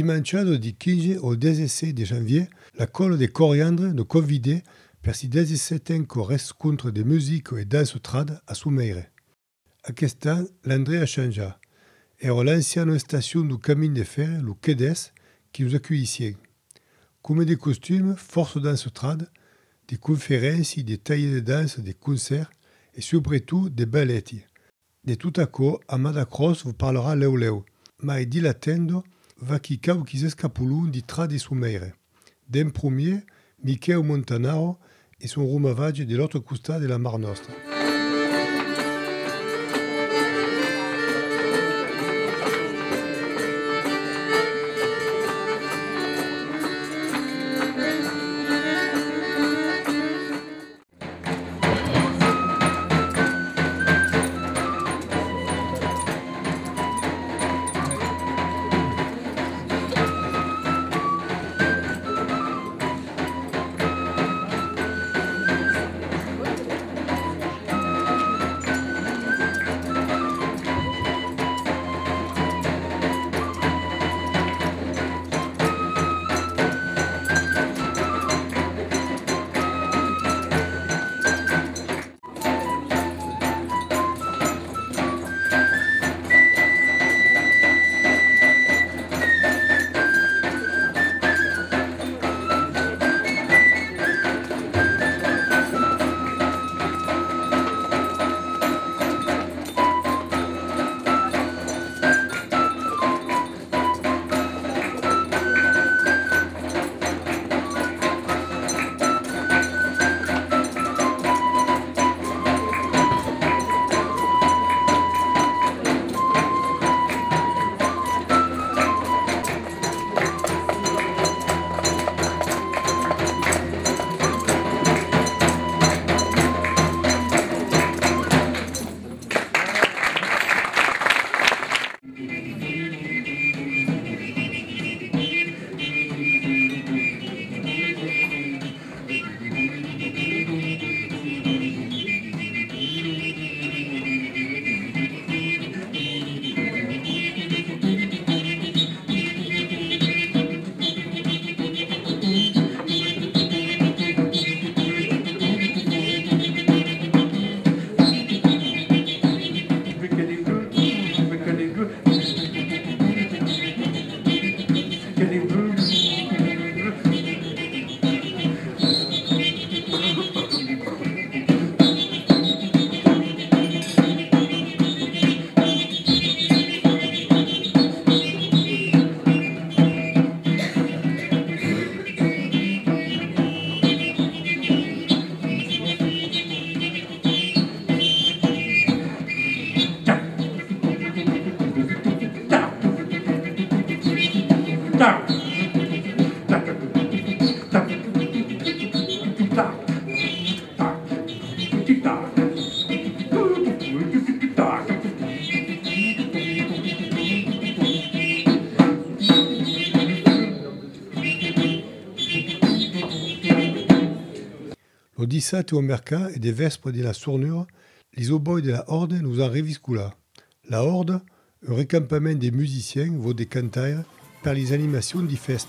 dimanche di 15 au 16 de janvier, la Colle de Coriandre nous convidait per si 17 rescontro de musique et danse trad a Soumeire. Aquest any, l'André a changé. Era l'ancienne station du camin de fer, le Quedes, qui nous accueillait. Comme des costumes, force danse trad, des conférences, des tailles de danse, des concerts et surtout des balletti. De tout à coup, Amada Cross vous parlera leu leu, ma dilatendo va qui cau qui s'escapulun di trad de Soumeire. D'un premier, Michel Montanaro et son rumavage de l'autre costat de la Mar Nostra. Le 17 au mercat et des vespres de la Sournure, les obois de la Horde nous en reviscula. La Horde, un recampement des musiciens, vaut des cantaires, par les animations du fest.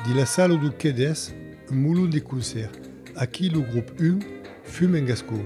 di la Sala du Quedes, un moulon de concert, à qui le groupe fume un gascon.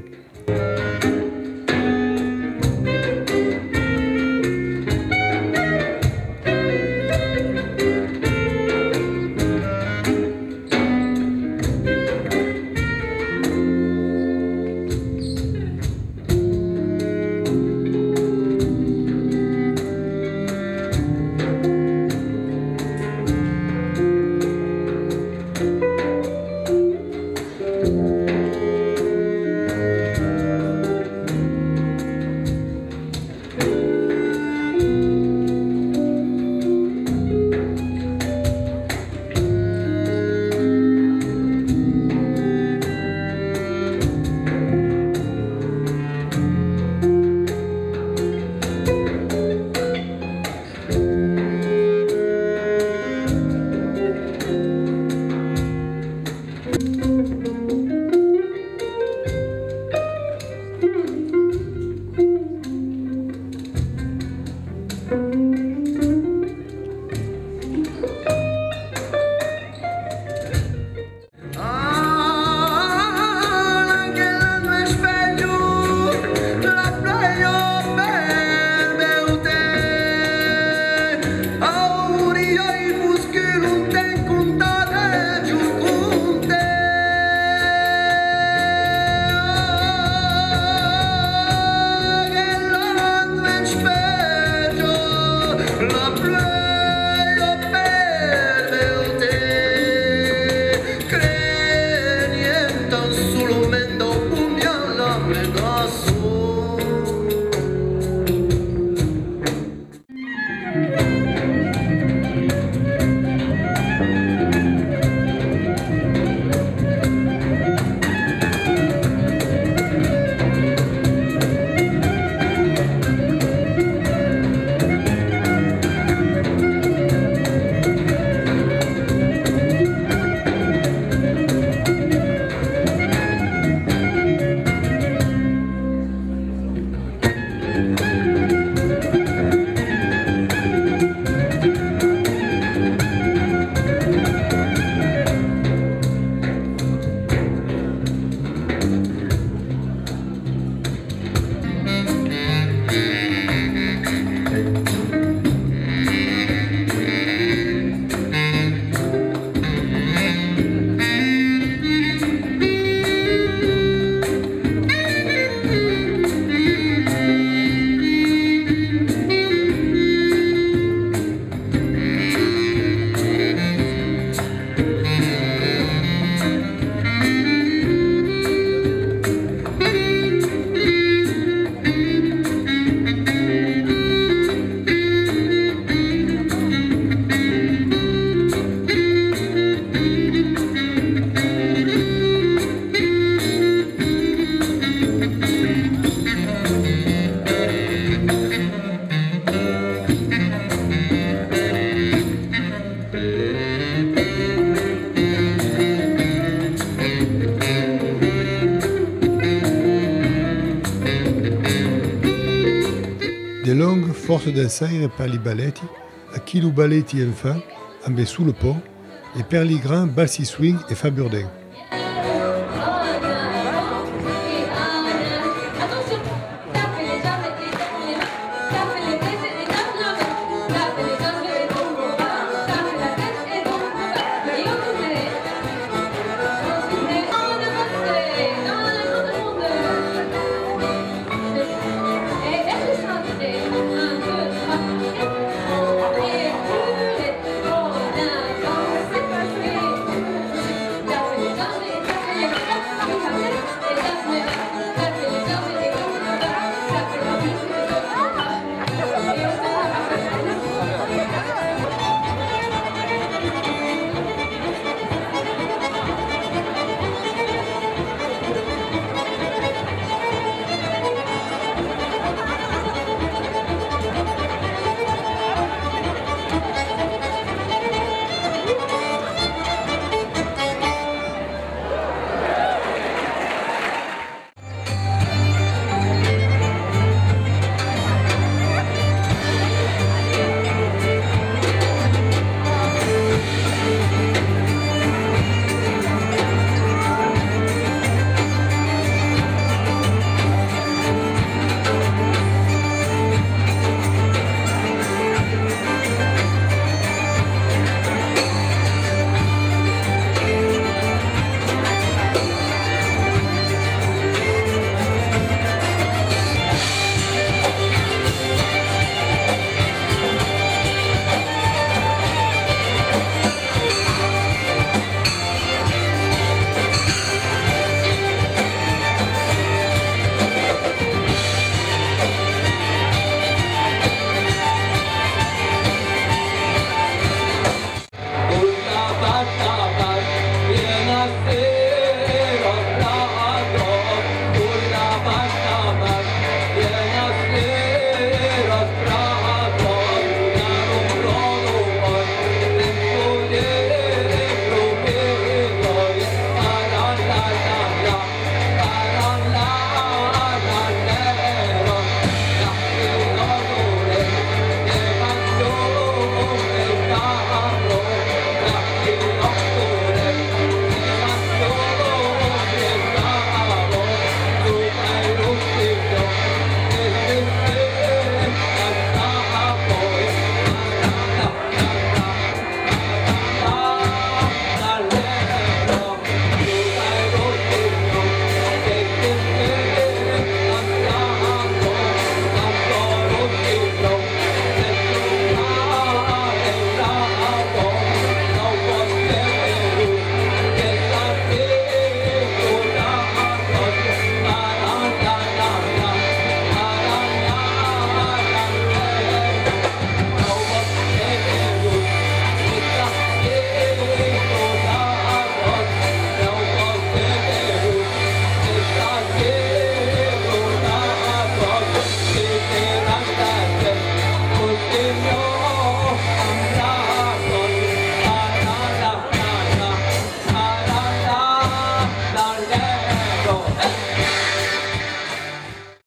De longues forze dansaire per li balletti, a chi lu balletti enfant, amb su le pont, e per li grands balsi swing e fa Burdin.